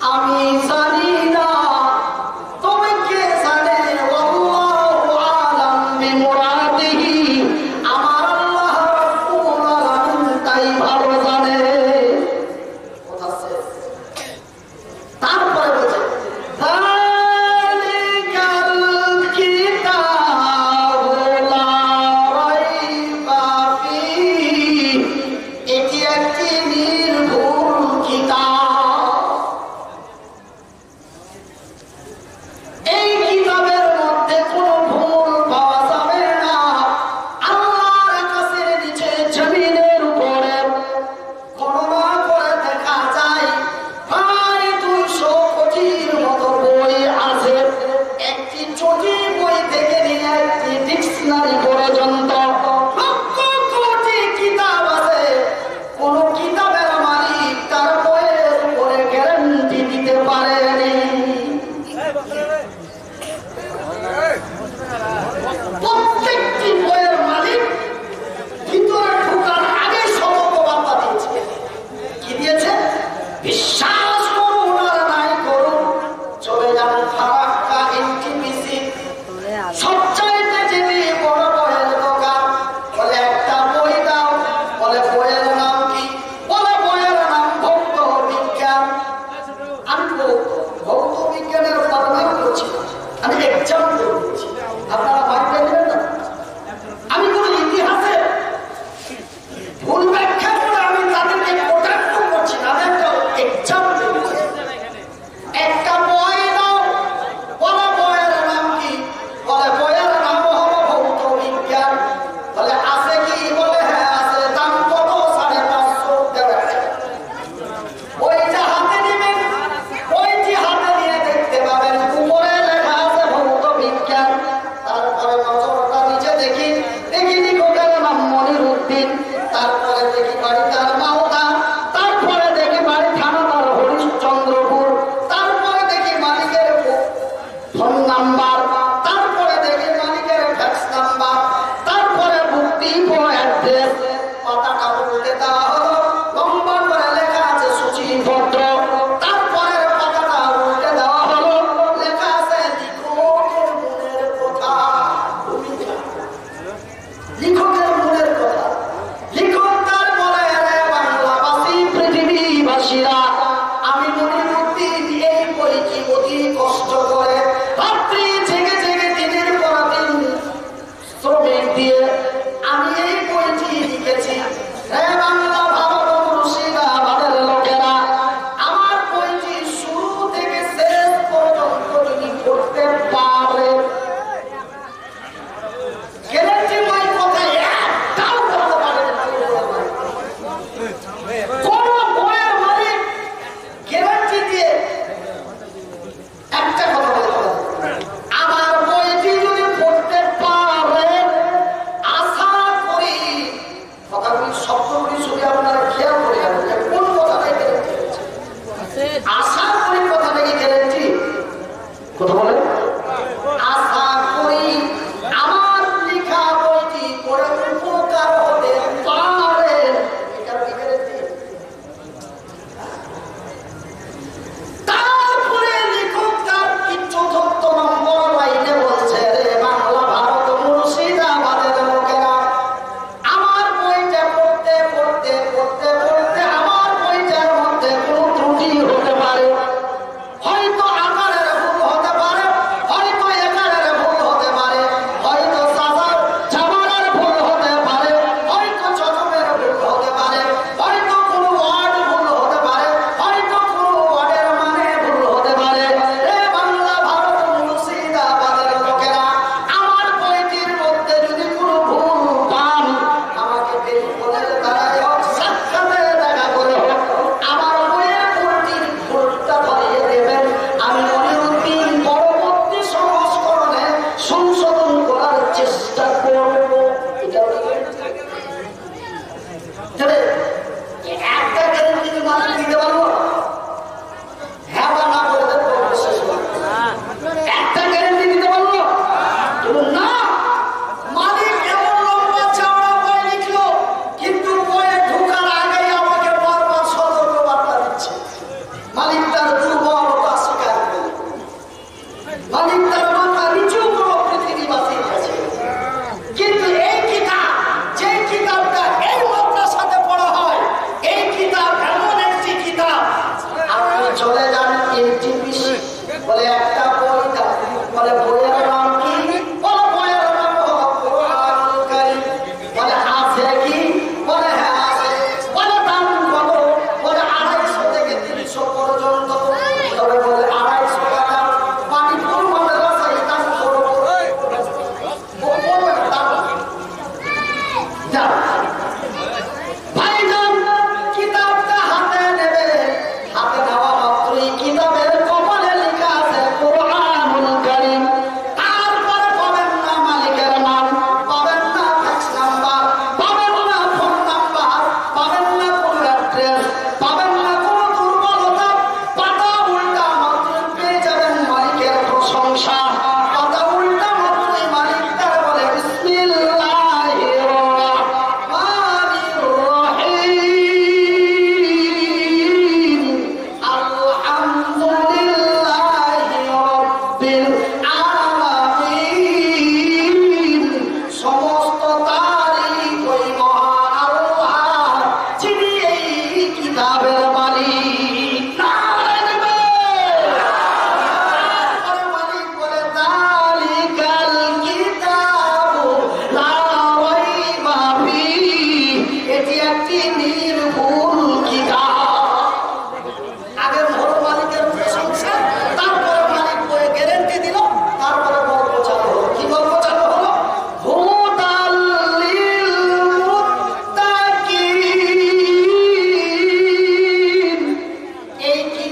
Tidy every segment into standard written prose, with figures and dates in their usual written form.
মালিক তার দুর্বল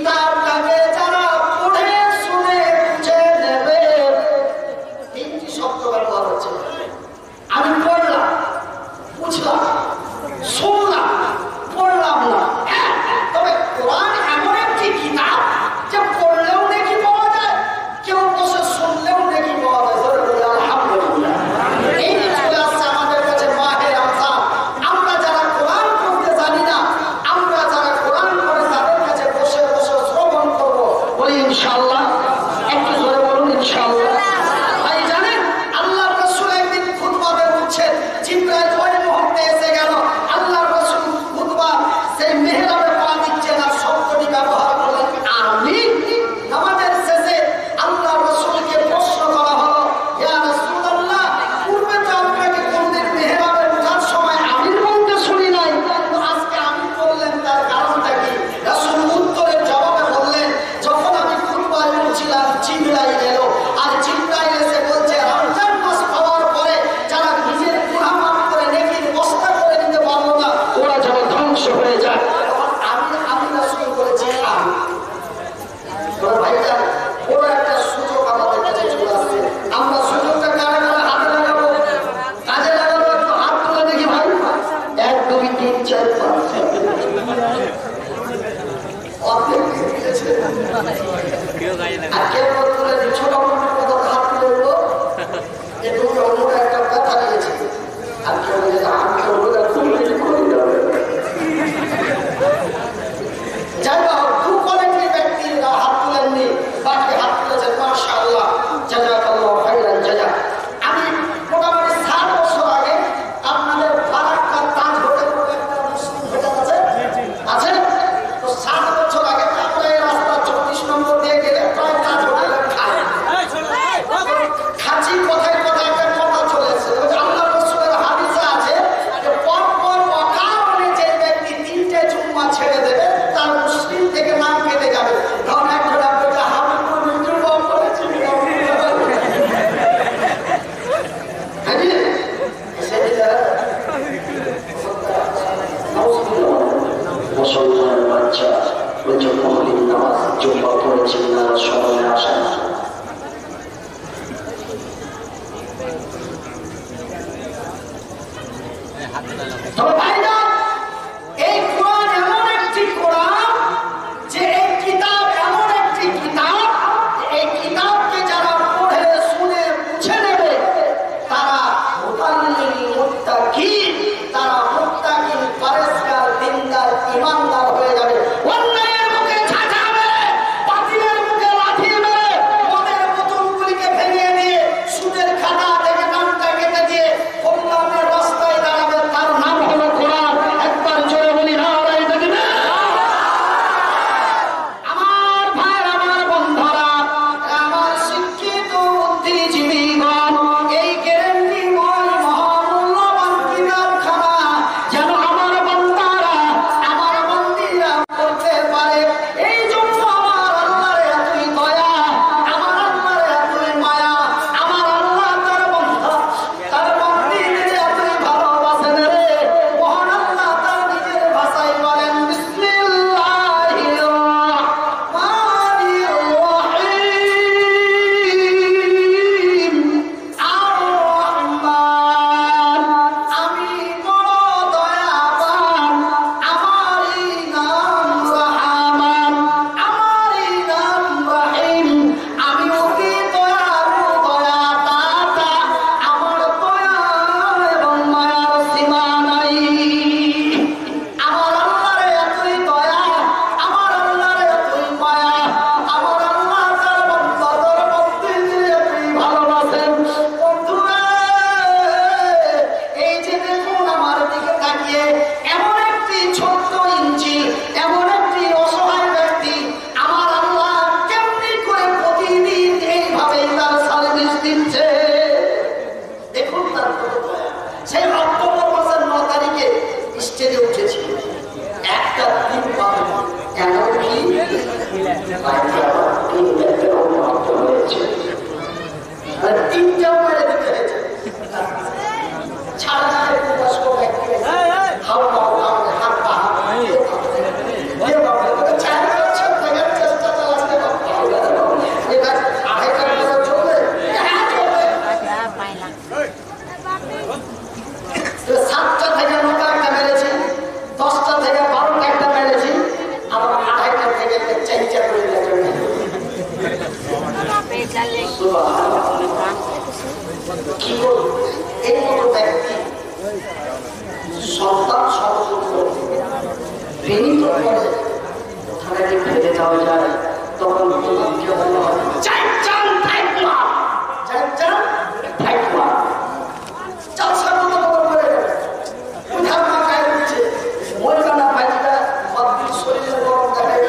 কিতাবটাকে যারা পড়ে শুনে বুঝে নেবে, তিনটি শব্দ ব্যবহার হচ্ছে। আমি পড়লাম, বুঝলাম, শুনলাম, পড়লাম না। তবে কোরআন এমন একটি কিতাব যে পড়লেও নাকি পাওয়া যায়, কেউ বসে শুনলেও নাকি পাওয়া যায়। আলহামদুলিল্লাহ, এই চলে আসছে আমাদের কাছে মাহে রমজান। আমরা যারা কোরআন পড়তে জানি না, আমরা যারা কোরআন পড়ে তাদের কাছে বসে বসে শ্রবণ করবো। বলি ইনশাআল্লাহ, একটু জোরে বলুন ইনশাআল্লাহ। ভাই জানেন, আল্লাহ রাসূল একদিন খুতবা বের করছেন, জিবরাইল ওই মুহূর্তে এসে গেল। আল্লাহ রাসূল খুতবা সেই মেহরাবে পা দিচ্ছেন আর শব্দটি ব্যবহার করলেন আমিন। নামাজের শেষে আল্লাহ রাসূলকে প্রশ্ন করা হলো, ইয়া রাসূলুল্লাহ, পূর্বে তো আপনাকে কোনদিন মেহরাবে ওঠার সময় আমিন বলতে শুনি নাই, কিন্তু আজকে আমিন বললেন, তার কারণটা কি? রাসূল উত্তরের জবাবে বললেন, যখন আমি খুতবায় উঠছিলাম জিবরাইল এলো, আর জিবরাইল এসে বলছে রমজান মাস পাওয়ার পরে যারা নিজের গুনাহ মাফ করে নেকির বস্তা করে নিতে পারলো না, ওরা যেন ধ্বংস হয়ে যায়। আমি রাসূল বলেছি আমিন। তোরা ভাইজান, বড় একটা সুযোগ আমাদের কাছে চলে আসছে। আমরা সুযোগটা কারে কারে হাতে লাগাবো, কাজে লাগাবো। একটু হাত তুলে দেখি ভাই। 1 2 3 4 5 অর্ধেক দিয়ে দিয়েছে। আর কেউ তুলে ছোট মোটো কত হাত তুলে দেবো, এ তুমি অন্যটা একটা কথা দিয়েছে। আর কেউ আমি ওটা তুলে করে যাবে। যাই হোক, দু কোয়ালিটির ব্যক্তিরা হাত তুলেননি, বাকি হাত তুলেছেন। মাশাআল্লাহ, জাযাকাল্লাহু খাইরান জাযা। আমি মোটামুটি 7 বছর আগে আপনাদের ফারাক্কা তাজ হোটেল বলে একটা মুসলিম হোটেল আছে, আছে তো 7 বছর আগে আমরা এই রাস্তা 24 নম্বর দিয়ে গেলে প্রায় তাজ হোটেলে খাচ্ছি। কোথায় কোথায় একটা কথা চলে এসেছে, আল্লাহ রাসূলের হাদিসে আছে যে পরপর অকারণে যে ব্যক্তি 3টে জুম্মা ছেড়ে দেবে তার মুসলিম থেকে নাম কেটে যাবে। তখন একজন আপনাকে হাবিবুর মৃত্যু বল করেছি মুসলমানের বাচ্চা বলছে মহলিন নামাজ জুম্মা পড়েছেন না, সময় আসে না। তবে ভাইজান, এই কোরআন এমন একটি কোরআন যে এই কিতাব এমন একটি কিতাব, এই কিতাবকে যারা পড়ে শুনে বুঝে নেবে তারা হুদাল্লিল মুত্তাকিন, তারা মুত্তাকিন, পরেশগার, দিনদার, ঈমানদার হয়ে যাবে। অন্যায়ের মুখে ঝাঁঝা মেরে, বাতিলের মুখে লাথি মেরে, কি করব এই মতো ব্যক্তি সন্তান সহযোগ্য বিনীত করে কোথায় ফেলে যাওয়া যায় তখন তোমাকে বলা হয় চাই চান থাকবা চাই চান থাকবা চাষার মতো করে উঠার মা গায়ে উঠছে মরকানা ভাইটা অদ্ভুত শরীরে গরম দেখায়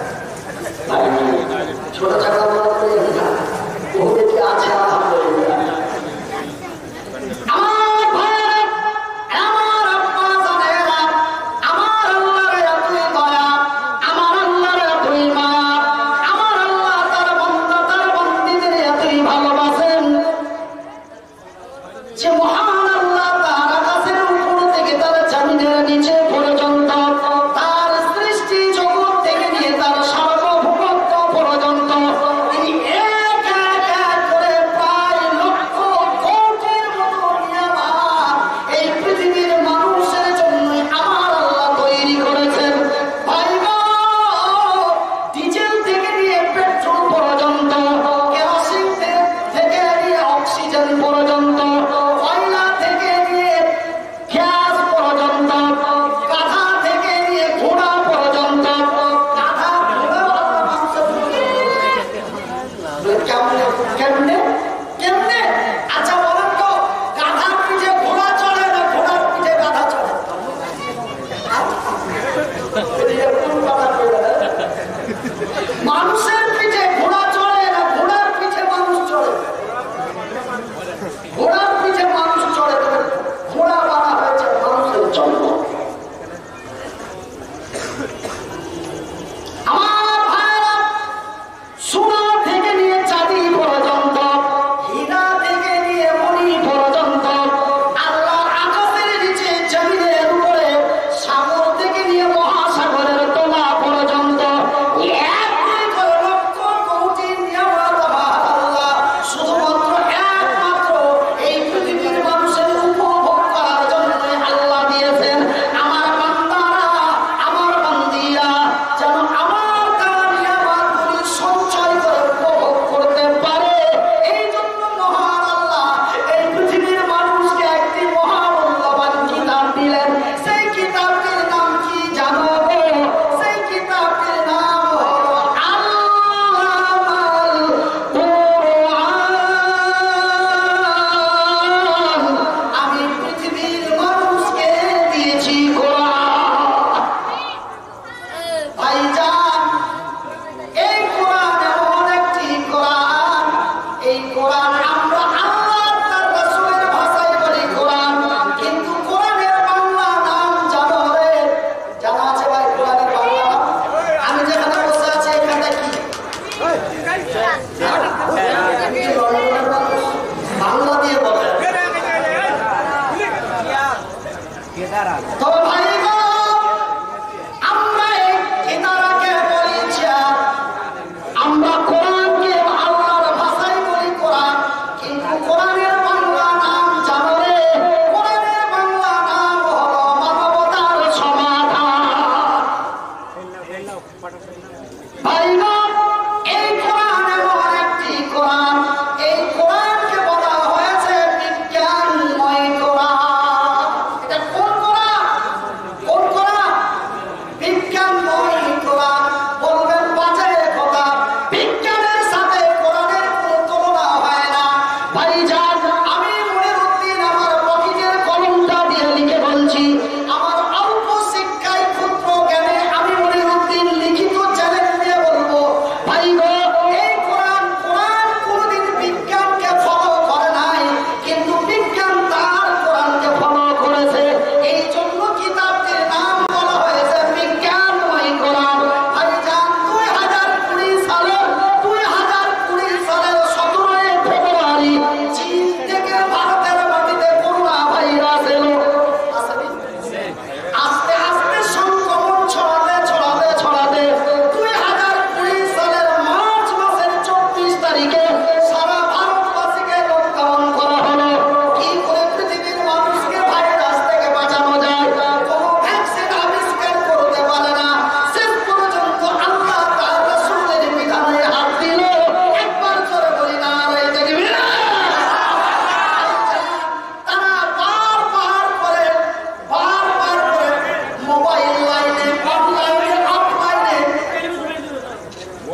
ছোট চাকা বড় করে ওদের কি আছে আলহামদুলিল্লাহ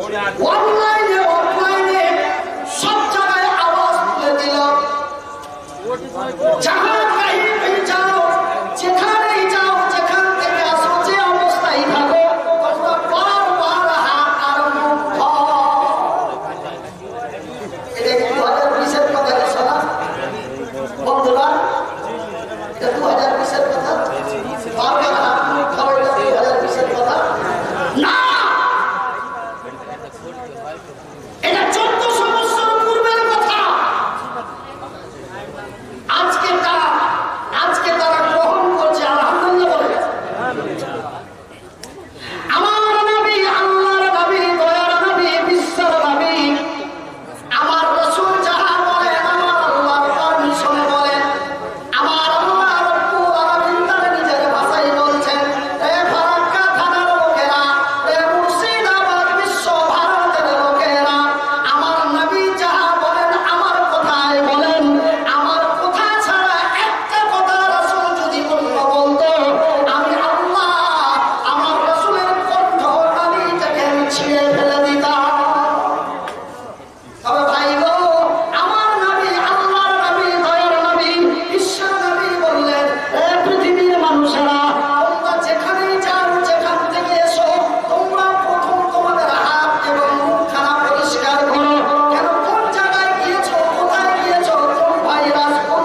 অনলাইনে অফলাইনে সব জায়গায় আওয়াজ তুলে দিল। যেখানেই যাও, যেখান থেকে আসো, যে অবস্থায় থাকো, তোমরা বারবার হাত আর মুখ ধোও। এটা 2020-এর কথা শোনা বন্ধুরা, এটা 2020-এর কথা। বারবার হাত মুখ ধোও, এটা 2020-এর কথা না, এটা 1400 বছর পূর্বের কথা। আজকে তারা গ্রহণ করছে, আলহামদুলিল্লাহ বলে। আমার নবী, আল্লাহর নবী, দয়ার নবী, বিশ্বের নবী, আমার রাসূল যাহা বলেন, আমার আল্লাহর পারমিশনে বলেন, আমার আল্লাহ রব্বুল আলামিন তার নিজের ভাষায় বলছেন, এ ফারাক্কা থানার লোকেরা, এ মুর্শিদাবাদ বিশ্ব ভারতের লোকেরা, আমার নবী যাহা বলেন, আমার কথায় বলেন। আমার কথা ছাড়া একটা কথা রাসূল যদি অন্য বলতো, আমি আল্লাহ আমার রাসূলের কণ্ঠ তালিটাকে ছিঁড়ে ফেলে দিতাম। তবে ভাই গো, আমার নবী, আল্লাহর নবী, দয়ার নবী, ঈশ্বর নবী বললেন, এ পৃথিবীর মানুষেরা, তোমরা যেখানেই যাও, যেখান থেকে এসো, তোমরা প্রথম তোমাদের হাত এবং মুখখানা পরিষ্কার করো। কেন, কোন জায়গায় গিয়েছো, কোথায় গিয়েছো, কোন ভাইরাস, কোন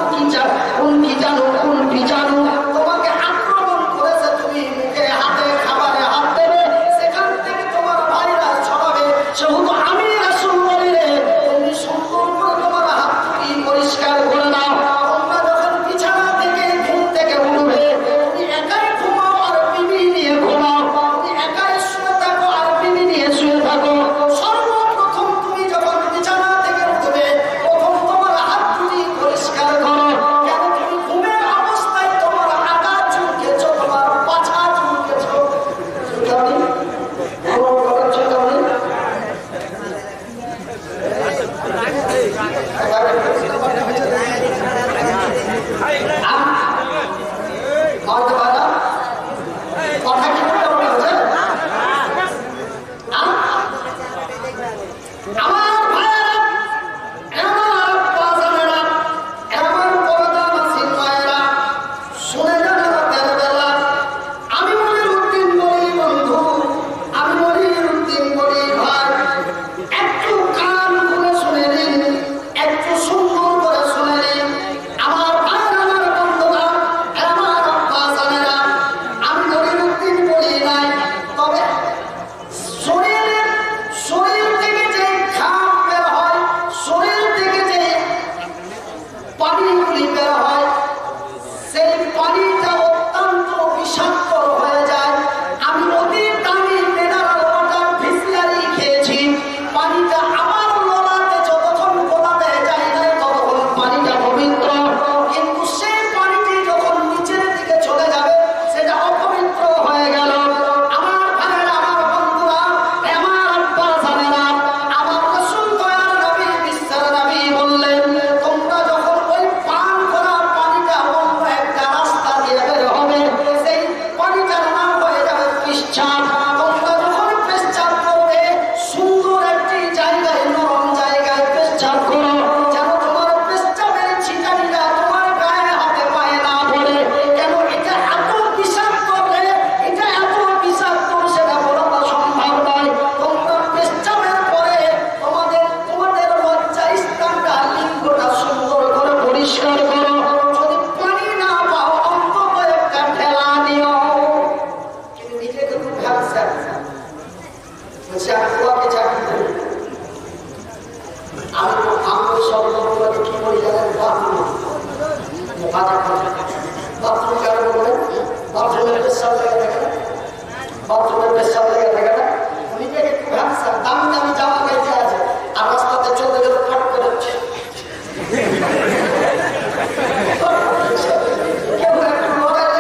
বীজাণু তোমাকে আক্রমণ করেছে, তুমি মুখে হাতে খাবারে হাত দেবে, সেখান থেকে তোমার ভাইরাস ছড়াবে। সেহেতু আমি রাসূল বলি রে, তুমি সুন্দর করে তোমার হাত পরিষ্কার করে নাও। তোমরা যখন বিছানা থেকে ঘুম থেকে উঠবে, তুমি একাই ঘুমাও আর বিবি নিয়ে ঘুমাও, তুমি একাই শুয়ে থাকো আর বিবি নিয়ে শুয়ে থাকো। সর্বপ্রথম তুমি যখন বিছানা থেকে উঠবে, প্রথম তোমার হাত পরিষ্কার করো। কেন, তুমি ঘুমের অবস্থায় তোমার আগা চুলকেছো, তোমার পাছা চুলকেছো, চুলকাওনি? ঘুমার পরে চুলকাওনি? হয়তো বাবা কথা কি বলতে হচ্ছে? আমার ভাইয়েরা, আমার বাজারেরা, আমার পর্দা মাসির মায়েরা, শুনে যান রাতের বেলা। আমি মনিরউদ্দিন বলি বন্ধু, আমি মনিরউদ্দিন বলি ভাই, একটু কান খুলে শুনে নিন, একটু সুন্দর করে শুনে নিন। আমার ভাইয়েরা, আমার বন্ধুরা, আমার বাজারেরা, আমি মনিরউদ্দিন বলি নাই, তবে শরীর থেকে যে ঘাম বের হয়, শরীর থেকে যে পানিগুলি বের হয়, সেই পানিটা অত্যন্ত বিষাক্ত হয়ে যায়। আমি অতি দামি মিনারেল ওয়াটার বিসলারি খেয়েছি, পানিটা আমার গলাতে যতক্ষণ গলাতে যায় না, ততক্ষণ পানিটা পবিত্র। কিন্তু সেই পানিটি যখন নিচের দিকে চলে যাবে, সেটা অপবিত্র হয়ে গেল। আমার ভাইয়েরা, আমার বন্ধুরা, আমার আব্বা জানেরা, আমার রাসূল দয়ার নবী, বিশ্বের নবী বললেন, তোমরা যখন ওই পান করা পানিটা অন্য একটা রাস্তা দিয়ে বের হবে, সেই পানিটার নাম হয়ে যাবে পেশাব। তোমরা যখন পেশাব করবে, সুন্দর একটি জায়গায়, নরম জায়গায় পেশাব করো, যেন তোমার পেশাবের ছিটানিটা তোমার গায়ে হাতে পায়ে না পড়ে। কেন, এটা এত বিষাক্ত রে, এটা এত বিষাক্ত, সেটা বলা সম্ভব নয়। তোমরা পেশাবের পরে তোমাদের লজ্জা স্থানটা, লিঙ্গটা সুন্দর করে পরিষ্কার করো। যদি পানি না পাও, অন্তত একটা ঠেলা নিও। কিন্তু নিজেকে খুব ভাবছে, বলছে আমি তোমাকে চাকরি করি, আমি তো আমার সব লোকগুলোকে কি বলি জানেন? বাথরুম কেন বলবেন? বাথরুমের পেশাব লেগে থাকে না, বাথরুমের পেশাব লেগে থাকে না। নিজেকে খুব ভাবছে, দামি দামি জামা গাইতে আছে, আর রাস্তাতে চলতে গেলে ফাট করে কেউ একটু লড়াই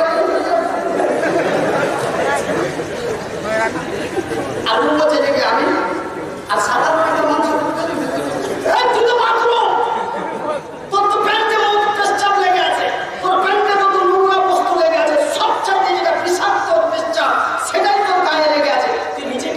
আর বলছে যে আমি, আর সাধারণ একটা মানুষ তুই তো বাথরুম, তোর তো প্যান্টে পেশাব লেগে আছে, তোর প্যান্টে কত নোংরা বস্তু লেগে আছে, সবচেয়ে যেটা বিষাক্ত পেশাব, সেটাই তোর গায়ে লেগে আছে। তুই নিজে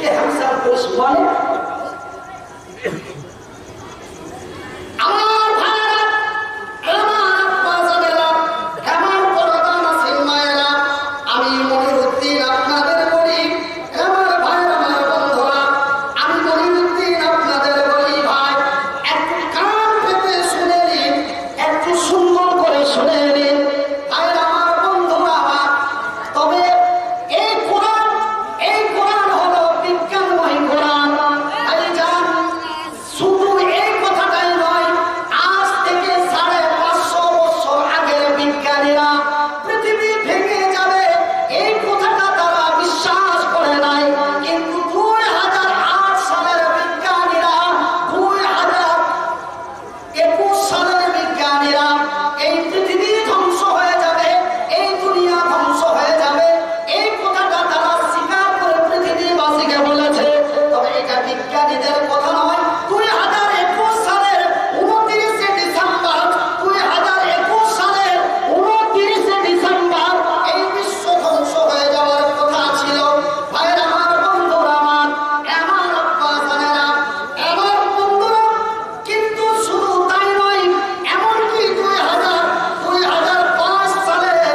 বিজ্ঞানীদের কথা নয়। 2021 সালের 29 ডিসেম্বর 2021 সালের 29 ডিসেম্বর এই বিশ্ব ধ্বংস হয়ে যাওয়ার কথা ছিল। ভাইরা আমার, বন্ধুরা আমার, আমার আব্বা জানেরা, আমার বন্ধুরা, কিন্তু শুধু তাই নয়, এমনকি 2005 সালের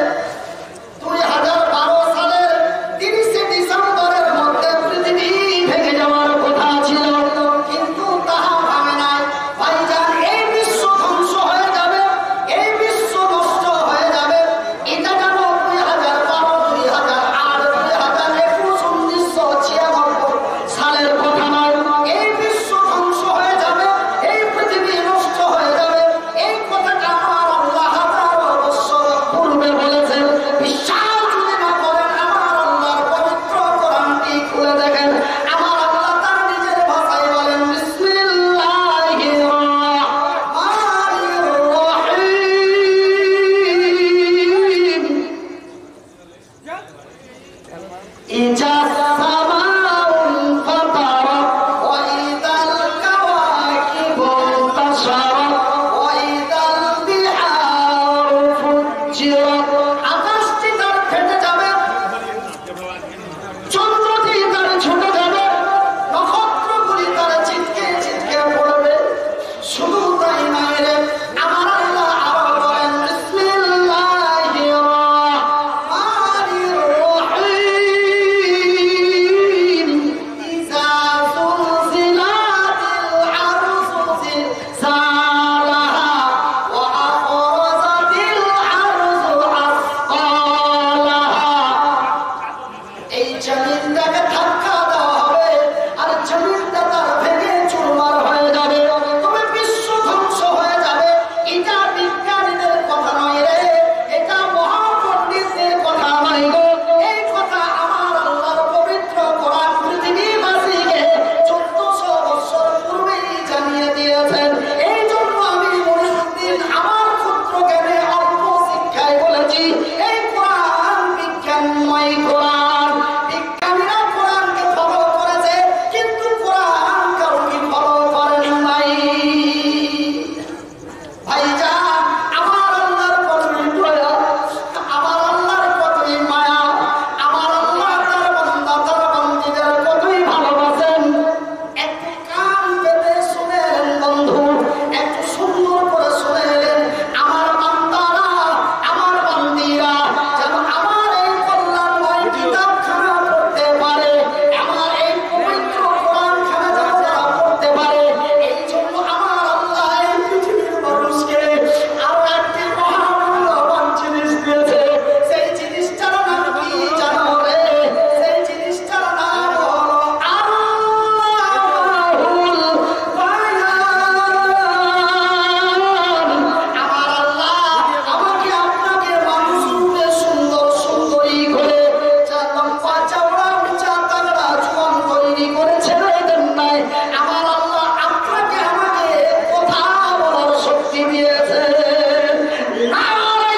2012 সালের 30 ডিসেম্বরের মধ্যে পৃথিবী ভেঙে যাওয়ার কথা ছিল, কিন্তু তাহা ভাঙে নাই। ভাইজান, এই বিশ্ব ধ্বংস হয়ে যাবে, এই বিশ্ব নষ্ট হয়ে যাবে, এটা যেন 2012, 2008, 2021, 1996 সালের কথা নয়। এই বিশ্ব ধ্বংস হয়ে যাবে, এই পৃথিবী নষ্ট হয়ে যাবে, এই কথাটা আমার আল্লাহ হাজারো বছর পূর্বে বলেছেন। বিশ্বাস যদি না করেন, আমার আল্লাহর পবিত্র কোরআনটি খুলে দেখেন। আমার আল্লাহ তার নিজের ভাষায় বলেন, বিসমিল্লাহির রহমানির রহিম। ইজা সামাউন ফাতারাত ওয়া ইদাল কাওয়াকিবু ইনতাশারাত ওয়া ইদাল বিহারু ফুজ্জিরাত। আকাশটি তার ফেটে যাবে, চন্দ্রটি তার ছুটে যাবে, নক্ষত্রগুলি তার ছিটকে ছিটকে পড়বে। শুধু তাই নয় রে, আমার আল্লাহ আরো বলেন, বিসমিল্লাহির রহমানির রহিম। ইযা যুলজিলাতিল আরযু জিলজালাহা ওয়া আখরাজাতিল আরযু আসকালাহা। এই জমিনটাকে ধাক্কা দেওয়া হবে, আর জমিনটা তার ভেঙে চুরমার হয়ে যাবে, তবে বিশ্ব ধ্বংস হয়ে যাবে। এটা বিজ্ঞানীদের কথা নয় রে, এটা মহাপণ্ডিতদের কথা নয় গো। এই কথা আমার আল্লাহর পবিত্র কোরআন পৃথিবীবাসীকে 1400 বছর পূর্বেই জানিয়ে দিয়েছেন। এই জন্য আমি মনিরুদ্দিন আমার ক্ষুদ্র জ্ঞানে অল্প শিক্ষায় বলেছি, এই কোরআন বিজ্ঞানময় কোরআন। বিজ্ঞানীরা কোরআনকে ফলো করেছে, কিন্তু কোরআন কাউকে ফলো করেন নাই। ভাইজান, আমার আল্লাহর কতই দয়া, আমার আল্লাহর কতই মায়া, আমার আল্লাহ তার বান্দা তার বান্দীদের কতই ভালোবাসেন। একটু কান পেতে শুনেন বন্ধু, একটু সুন্দর করে শুনেন। আমার বান্দারা, আমার বান্দীরা যেন আমার এই কল্যাণময় কিতাবখানা পড়তে পারে, আমার এই পবিত্র কোরআনখানা যেন তারা পড়তে পারে। এই জন্য আমার আল্লাহ এই পৃথিবীর মানুষকে আরো একটি মহামূল্যবান জিনিস দিয়েছে। সেই জিনিসটার নাম কি জানো রে? সেই জিনিসটার নাম হলো আল্লাহুল বায়ান। আমার আল্লাহ আমাকে আপনাকে মানুষ রূপে সুন্দর সুন্দরী করে, যা লম্বা চওড়া উঁচা তাগড়া জোয়ান তৈরি করে ছেড়ে দেন নাই। আমার আল্লাহ আপনাকে আমাকে কথা বলার শক্তি দিয়েছে। নারায়ে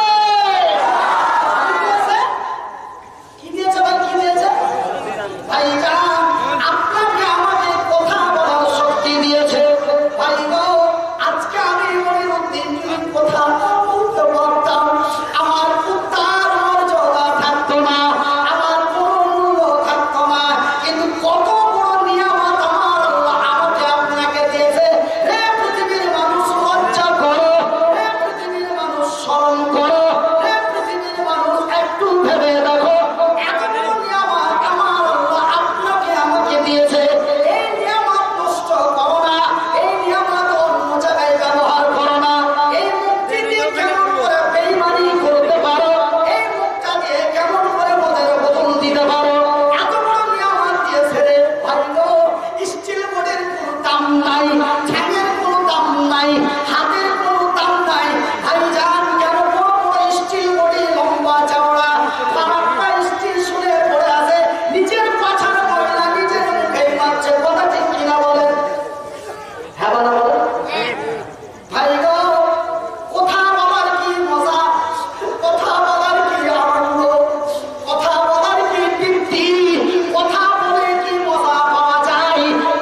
তাকবীর! কি দিয়েছে ভাই, কি দিয়েছে? ভাইজান, আপনাকে আমাকে কথা বলার শক্তি দিয়েছে। ভাই গো, আজকে আমি মনিরুদ্দিন যদি কথা না বলতে পারতাম, আমার কুত্তার মর্যাদা থাকতো না, আমার কোনো মূল্য থাকতো না। কিন্তু কত বড় নিয়ামত আমার আল্লাহ আমাকে আপনাকে দিয়েছে। হে পৃথিবীর মানুষ, লজ্জা করো, হে পৃথিবীর মানুষ স্মরণ করো, হে পৃথিবীর মানুষ একটু ভেবে দেখো, এত বড় নিয়ামত আমার আল্লাহ আপনাকে আমাকে দিয়েছে। এই নিয়ামত নষ্ট করো না, এই নিয়ামত অন্য জায়গায় ব্যবহার করো না। এই মুক্তি দিয়ে কেমন করে বেঈমানি করতে পারো, এই মুক্তা দিয়ে কেমন করে মদের বোতল দিতে পারো, এত বড় নিয়ামত দিয়েছে রে। ভাই গো, স্টিল বোর্ডের কোনো দাম নাই, ঠ্যাঙের কোনো দাম নাই, হাতের কোনো দাম নাই। ভাইজান, কেন বড় বড় স্টিল বডি লম্বা চওড়া, পারাটা স্টিল শুনে পড়ে আছে, নিজের পাছার ময়লা নিজের মুখেই মারছে। কথা ঠিক কিনা বলেন? হ্যাঁ বলো, বলো। ভাই গো, কথা বলার কি মজা, কথা বলার কি আনন্দ, কথা বলার কি তৃপ্তি, কথা বলে কি মজা পাওয়া যায়,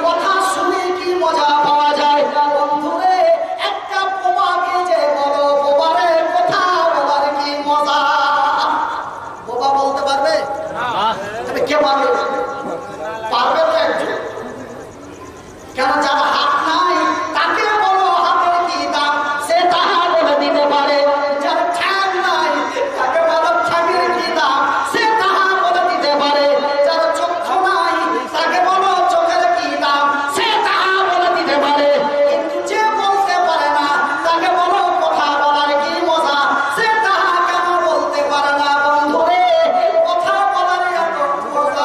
কেন যারা হাত নাই তাকে বলো হাতের কি দাম, সে তাহা বলে দিতে পারে। যারা ঠ্যাং নাই তাকে বলো ঠ্যাংয়ের কি দাম, সে তাহা বলে দিতে পারে। যারা চক্ষু নাই তাকে বলো চোখের কি দাম, সে তাহা বলে দিতে পারে। কিন্তু যে বলতে পারে না তাকে বলো কথা বলার কি মজা, সে তাহা কেন বলতে পারে না। বন্ধুরে, কথা বলার এত মজা।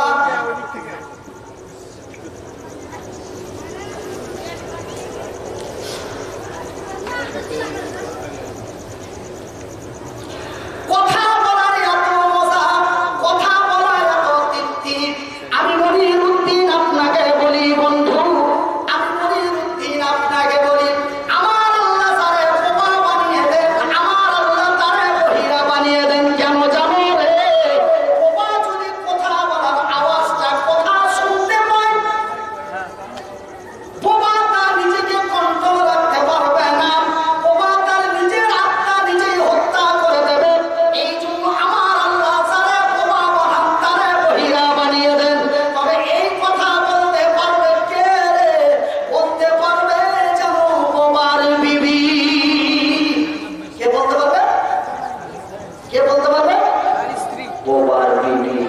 কথা বলার এত মজা, কথা বলার এত তৃপ্তি। আমি মনিরুদ্দিন আপনাকে বলি বন্ধু, আমি মনিরুদ্দিন আপনাকে বলি, আমার আল্লাহ তারে বোবা বানিয়ে দেন, আমার আল্লাহ তারে বহিরা বানিয়ে দেন। কেন জানো রে? বোবা যদি কথা বলার আওয়াজটা কথা শুনতে পায়, বোবা তার নিজেকে কন্ট্রোল রাখতে পারবে না, বোবা তার নিজের আত্মা নিজেই হত্যা করে দেবে। এই জন্য আমার আল্লাহ তারে বোবা বানান, তারে বহিরা বানিয়ে দেন। তবে এই কথা বলতে পারবে কে রে? বলতে পারবে যেন বোবার বিবি। কে বলতে পারবে? কে বলতে পারবে? বোবার বিবি।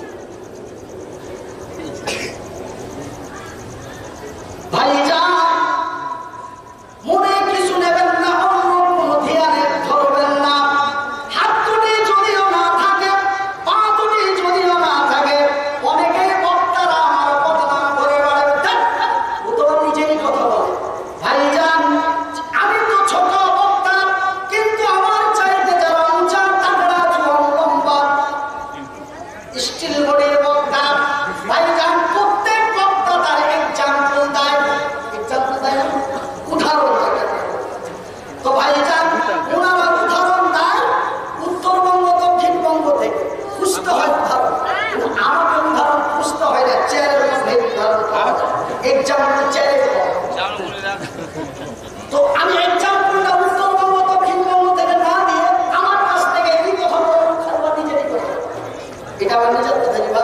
ভাইজান, মনে কিছু নেবেন না, অন্য কোনো ধ্যানে ধরবেন না। হাত দুটি যদিও না থাকে, পা দুটি যদিও না থাকে, অনেকে বক্তারা আমার বদনাম করে বেড়াবে। ও তো নিজেই কথা বলে। ভাইজান, আমি তো ছোট বক্তা, কিন্তু আমার চাইতে যারা উঁচা তাগড়া জোয়ান লম্বা স্টিল বডির বক্তা, ভাইজান প্রত্যেক বক্তা তার এক্সাম্পল দেয়। এক্সাম্পল দেয় না, উদাহরণ দেয়। তো ভাইজান ওনারা উদাহরণ দেয় উত্তরবঙ্গ দক্ষিণবঙ্গ থেকে, খুঁজতে হয় উদাহরণ। কিন্তু আমাকে উদাহরণ খুঁজতে হয় না, চেয়ারের মধ্যে উদাহরণ পাওয়া যায়। এক্সাম্পল চেয়ারে তো আমি এক্সাম্পলটা উত্তরবঙ্গ দক্ষিণবঙ্গ থেকে না দিয়ে আমার কাছ থেকে এই কথা বলে নিজেরই কথা, এটা আমার নিজের কথা নিবা।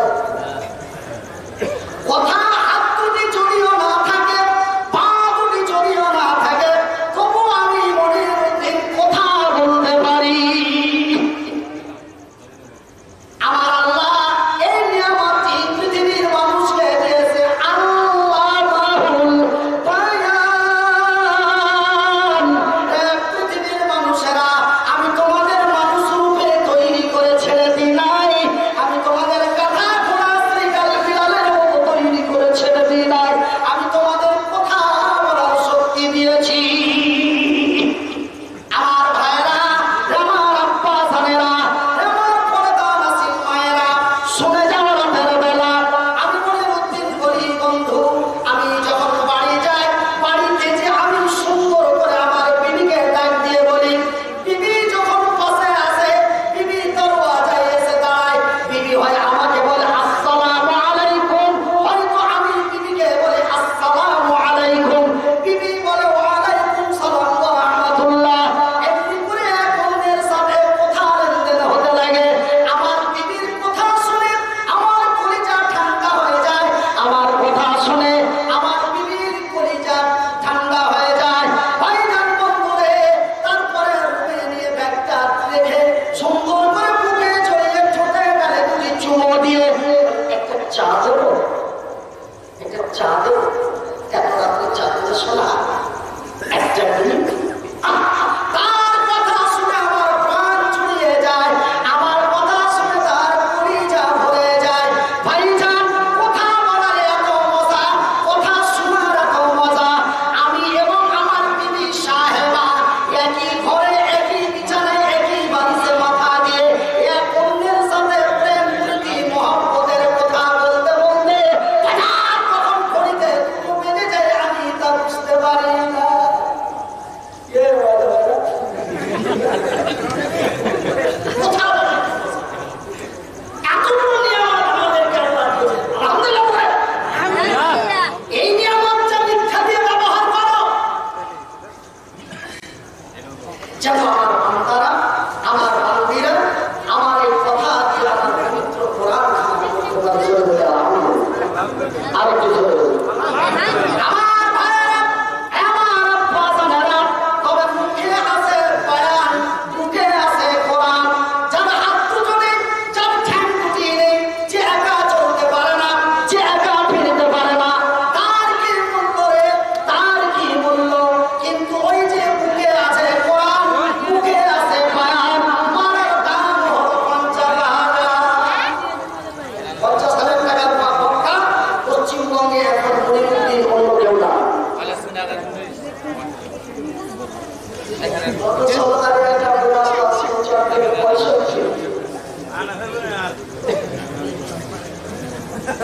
কথা হাত দুটি যদিও না থাকে, পা দুটি যদিও না থাকে, তবু আমি মনিরুদ্দিন কথা বলতে পারি। আমার আল্লাহ এই নিয়ামতটি পৃথিবীর মানুষকে দিয়েছে। আল্লাহ মাহুল বায়ান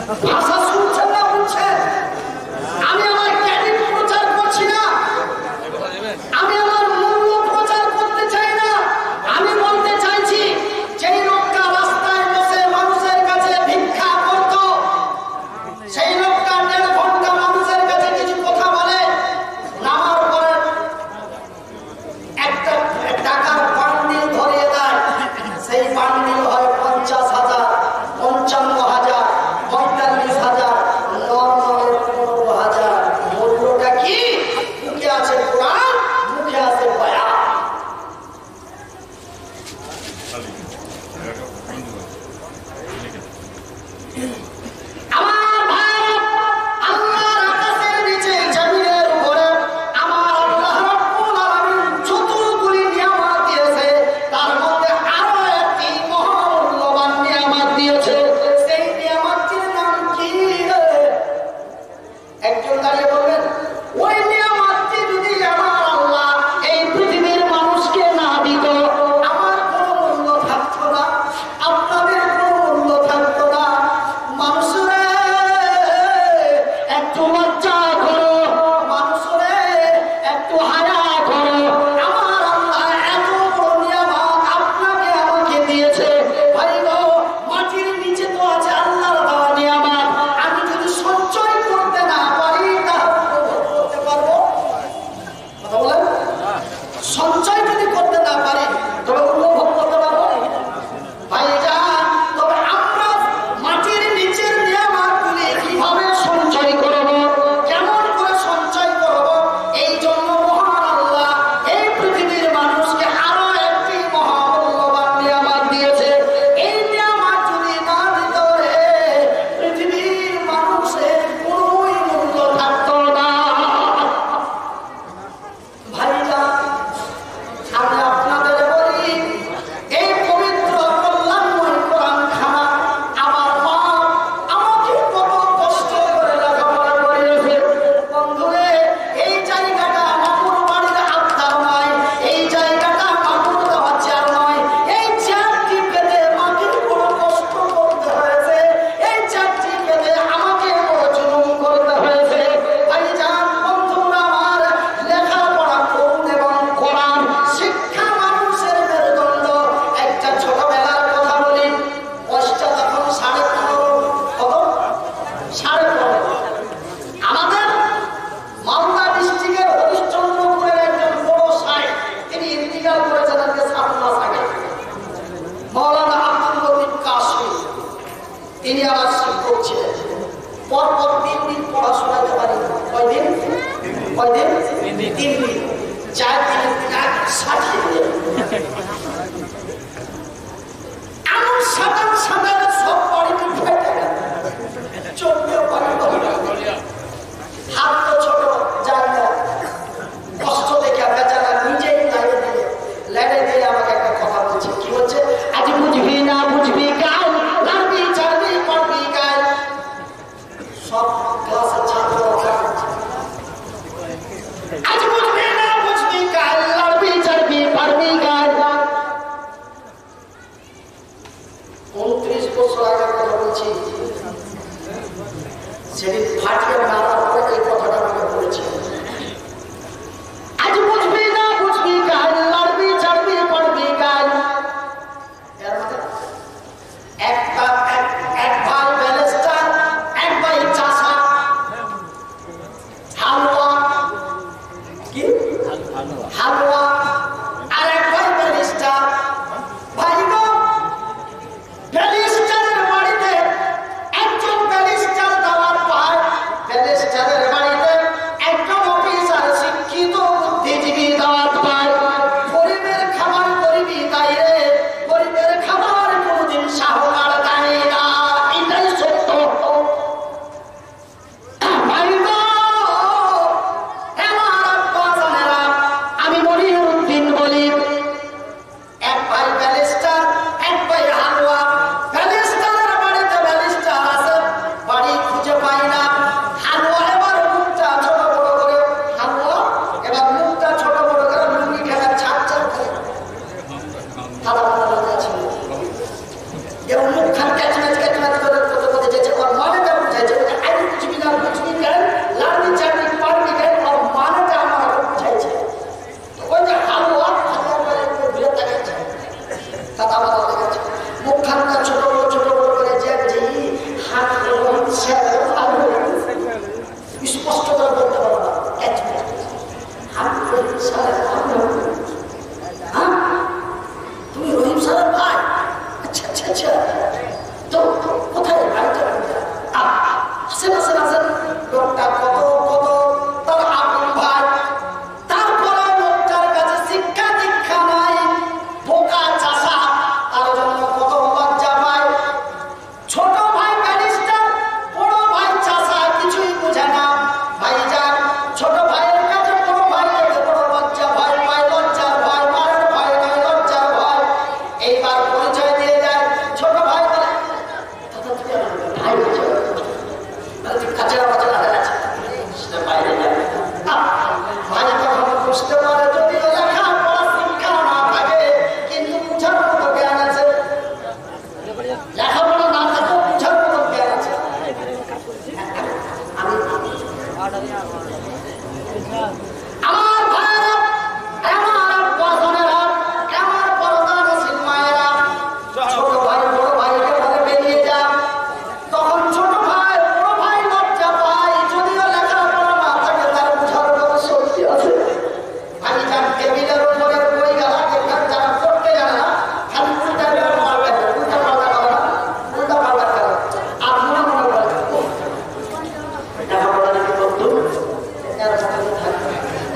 ভাষা শুনছেন না বুঝছেন? আমি আমার ক্যারিয়ার প্রচার করছি না, আমি আমার মূল্য প্রচার করতে চাই না। আমি বলতে চাইছি যেই লোকটা রাস্তায় বসে মানুষের কাছে ভিক্ষা করত, সেই লোকটা 1.5 ঘন্টা মানুষের কাছে কিছু কথা বলে, নামার পরে একটা টাকার বান্ডিল ধরিয়ে দেয়। সেই বান্ডিল হয় 50,000, 55,000, 45,000, নর্মালের 15,000। মূল্যটা কি? মুখে আছে কোরআন, মুখে আছে বয়ান। আমার ভাই, আল্লাহর আকাশের নিচে জমিনের উপরে আমার আল্লাহ রাব্বুল আলামিন যতগুলি নিয়ামত দিয়েছে, তার মধ্যে আরো একটি মহামূল্যবান নিয়ামত দিয়েছে। সেই নিয়ামতটির নাম কি? একজন দাঁড়িয়ে বলবেন, ওই নিয়ামতটি যদি আমার আল্লাহ এই পৃথিবীর মানুষকে না দিত, আমার কোনো মূল্য থাকতো না, আপনাদের কোনো মূল্য থাকতো না। মানুষরে একটু লজ্জা করো, মানুষরে একটু হায়া করো। আমার আল্লাহ এত বড় নিয়ামত আপনাকে আমাকে দিয়েছে। ভাই গো, মাটির নিচে তো আছে আল্লাহর দেওয়া নিয়ামত। আমি যদি সঞ্চয় করতে না পারি তাহলে উপভোগ করতে পারবো? কথা বলেন। সঞ্চয় যদি করতে না পারি তবে উপভোগ করতে পারবো? ভাইজান, তবে আমরা মাটির নিচের নিয়ামতগুলি কিভাবে সঞ্চয় করব, কেমন করে সঞ্চয় করব, এই জন্য মহান আল্লাহ এই পৃথিবীর মানুষকে আরো একটি মহামূল্যবান নিয়ামত দিয়েছে। এই নিয়ামত যদি না দিত রে, পৃথিবীর মানুষের কোনোই মূল্য থাকতো না। ভাইজান, আমি আপনাদের বলি, এই পবিত্র কল্যাণময় কোরআনখানা আমার মা আমাকে কত কষ্ট করে লেখাপড়া করিয়েছে। বন্ধুরে, এই জায়গাটা মামুর বাড়ির আবদার নয়, এই জায়গাটা মামুর দেওয়া চেয়ার নয়। এই চেয়ারটি পেতে মাকে বড় কষ্ট করতে হয়েছে, এই চেয়ারটি পেতে আমাকে বড় জুলুম করতে হয়েছে। ভাইজান, বন্ধুরা আমার, লেখাপড়া করুন এবং কোরআন শিক্ষা মানুষের মেরুদণ্ড। একটা ছোটবেলার কথা বলি, বয়সটা তখন 15.5, কত? 15.5। আমাদের মালদা ডিস্ট্রিক্টের হরিশ্চন্দ্রপুরের একজন বড় সাহেব, তিনি ইন্তিকাল করেছেন আজকে 7 মাস আগে, মৌলানা আব্দুল লতিফ কাশমি। তিনি আমার শিক্ষক ছিলেন। পরপর 3 দিন পড়া শোনাতে পারি। কয়দিন? 3 দিন। 4 দিনের দিন এক সাজিয়ে দিয়ে এমন সাঁতার সব বাড়িতে ফেটে গেল, চোখেও পানি পড়ে, হাত তো ছোট যায় না। কষ্ট দেখে বেচারা নিজেই লেড়ে দিয়ে আমাকে একটা কথা বলছে। কি বলছে? আজ বুঝবি না বুঝবি কাল, লাড়বি চাড়বি পড়বি কাল। সব ক্লাসের ছাত্র আজ বুঝবি না বুঝবি কাল, লাড়বি চাড়বি পড়বি কাল। 29 বছর আগের কথা বলছি। সেদিন ফাটিয়ে মারার পরে এই কথাটা আমাকে বলেছে। আজ বুঝবি না বুঝবি কাল, লাড়বি চাড়বি পড়বি কাল। এক ভাই ব্যারিস্টার, এক ভাই চাষা, হালুয়া, কি হালুয়া, আর এক ভাই ব্যারিস্টার। ভাই গো, ব্যারিস্টারের বাড়িতে একজন ব্যারিস্টার দেওয়ার পর ব্যারিস্টারের বাড়িতে একজন অফিসার শিক্ষিত বুদ্ধিজীবী দেওয়ার পর গরিবের খাবার গরিবই দেয় রে, গরিবের খাবার কোনোদিন শাহকার দেয় না। এটাই সত্য। ভাই গো, আমার আব্বা জানেরা, আমি মনির আমার ভাইয়েরা, আমার বজনেরা, আমার পরদানশীল মায়েরা, ছোট ভাই বড় ভাইকে বলে বেরিয়ে যা। তখন ছোট ভাই বড় ভাই লজ্জা পায়, যদিও লেখাপড়া না থাকে তার বুঝার কোনো শক্তি আছে। আমি যান টেবিলের উপরে বই গালা দেখেন, যারা পড়তে জানে না খালি উল্টা পাল্টা করে, উল্টা পাল্টা করে না, উল্টা পাল্টা করে। আর মনে মনে বলে লেখাপড়া নাকি করতো, এর সাথে থাকবে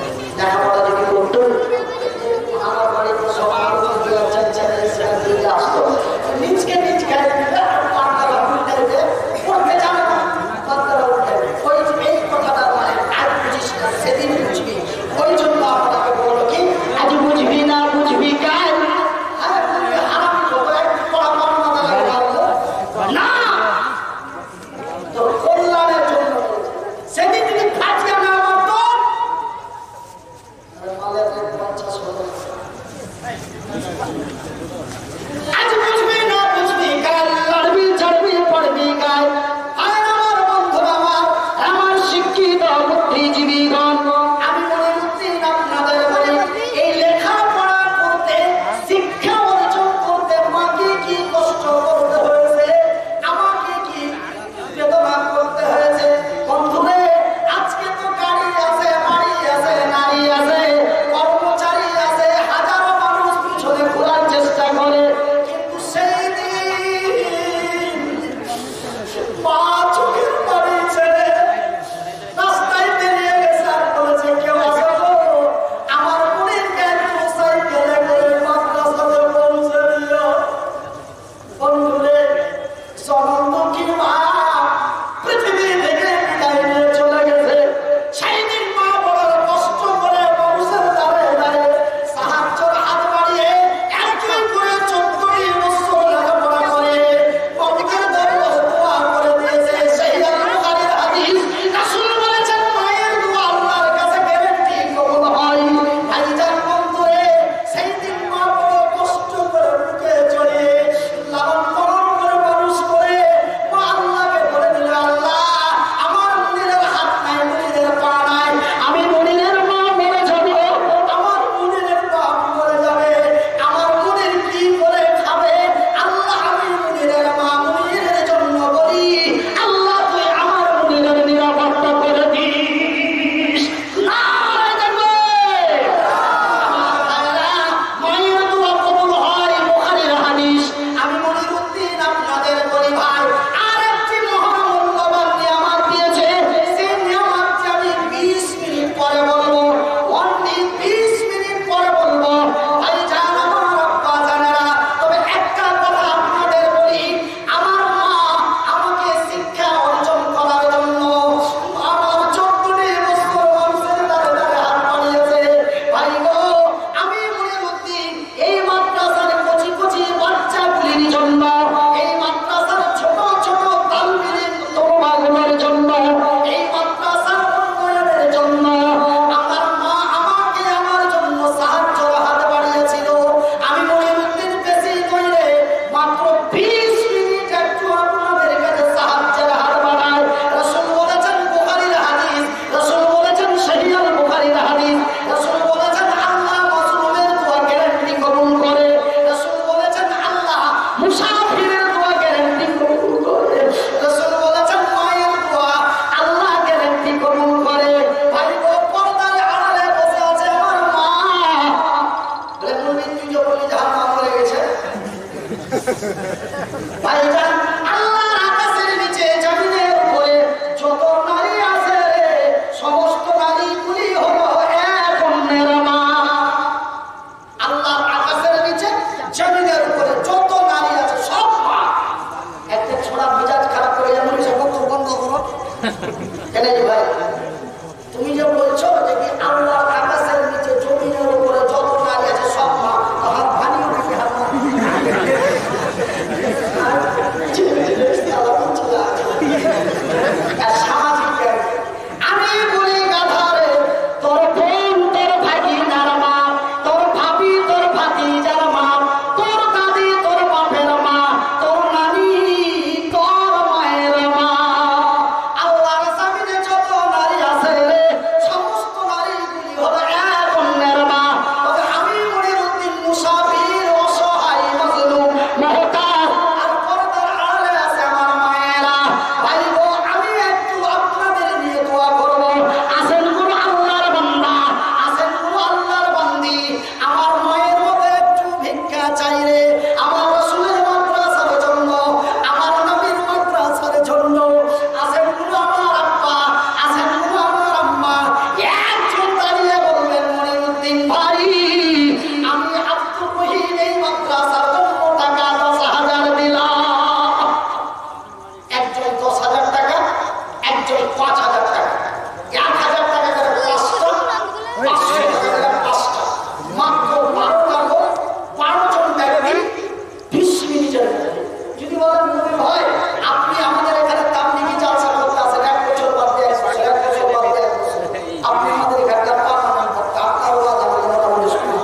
আপনি আমাদের এখানটা পারমানেন্ট করতে আপনার ওয়াজ আমাদের মোটামুটি শোনা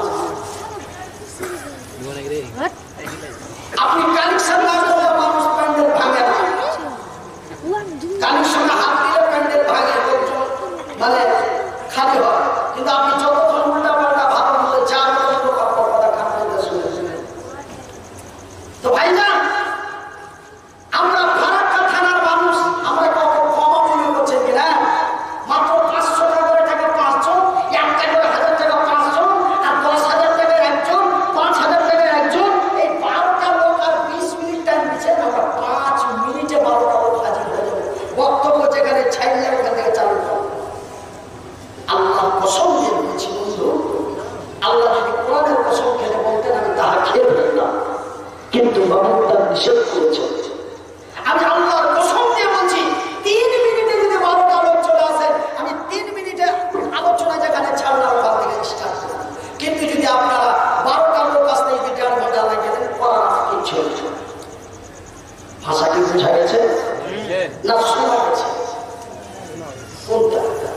আপনি কালেকশন না করলে মানুষ প্যান্ডেল ভাঙে না কালেকশনে হাত দিলে প্যান্ডেল ভাঙে মানে খালি হয় কিন্তু আপনি যতক্ষণ উল্টা পাল্টা ভালো মতো যা লোক আপনার কথা খান করতে শুনে তো ভাইজান আমরা ফারাক্কা থানার মানুষ আমরা কত কম মনে করছেন কিনা মাত্র 500 টাকা করে টাকা 5 জন 1 টাকা করে 1000 টাকা 5 জন আর 10,000 টাকা একজন 5,000 টাকা একজন এই 12টা লোক আর 20 মিনিট টাইম দিচ্ছেন আমরা 5 মিনিটে 12টা লোক হাজির হয়ে যাবে বক্তব্য যেখানে ছাইলে ওখান থেকে চালু করব আল্লাহ কসম দিয়ে বলছি বন্ধু আল্লাহ যদি কোরআনের কসম খেলে বলতেন আমি তাহা খেয়ে ফেলতাম কিন্তু বাবুটা নিষেধ করেছে আমি আল্লাহর কসম দিয়ে বলছি 3 মিনিটে যদি 12টা লোক চলে আসে আমি 3 মিনিটে আলোচনা যেখানে ছাড়লাম ওখান থেকে স্টার্ট করব কিন্তু যদি আপনারা 12টা লোক আসতে যদি 1.5 ঘন্টা লাগে দেন করার কিছু ভাষা কি বোঝা গেছে না শোনা গেছে কোনটা